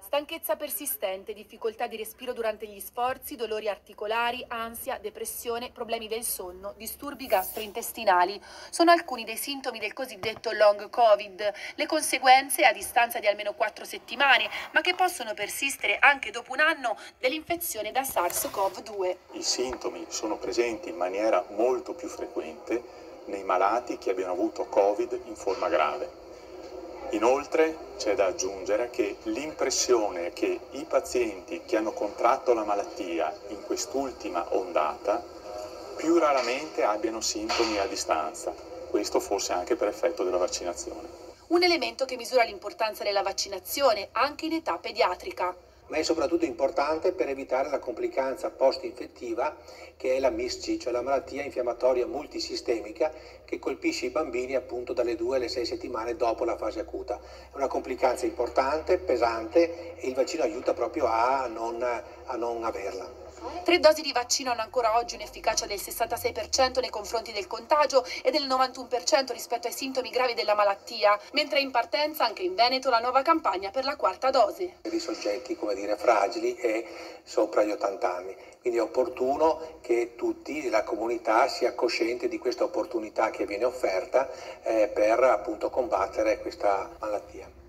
Stanchezza persistente, difficoltà di respiro durante gli sforzi, dolori articolari, ansia, depressione, problemi del sonno, disturbi gastrointestinali. Sono alcuni dei sintomi del cosiddetto long Covid, le conseguenze a distanza di almeno 4 settimane, ma che possono persistere anche dopo un anno dell'infezione da SARS-CoV-2. I sintomi sono presenti in maniera molto più frequente nei malati che abbiano avuto Covid in forma grave. Inoltre c'è da aggiungere che l'impressione è che i pazienti che hanno contratto la malattia in quest'ultima ondata più raramente abbiano sintomi a distanza, questo forse anche per effetto della vaccinazione. Un elemento che misura l'importanza della vaccinazione anche in età pediatrica. Ma è soprattutto importante per evitare la complicanza post-infettiva che è la MIS-C, cioè la malattia infiammatoria multisistemica che colpisce i bambini appunto dalle 2 alle 6 settimane dopo la fase acuta. È una complicanza importante, pesante e il vaccino aiuta proprio a non averla. 3 dosi di vaccino hanno ancora oggi un'efficacia del 66% nei confronti del contagio e del 91% rispetto ai sintomi gravi della malattia, mentre è in partenza anche in Veneto la nuova campagna per la 4ª dose. Per i soggetti, fragili e sopra gli 80 anni. Quindi è opportuno che tutti, la comunità, sia cosciente di questa opportunità che viene offerta per appunto combattere questa malattia.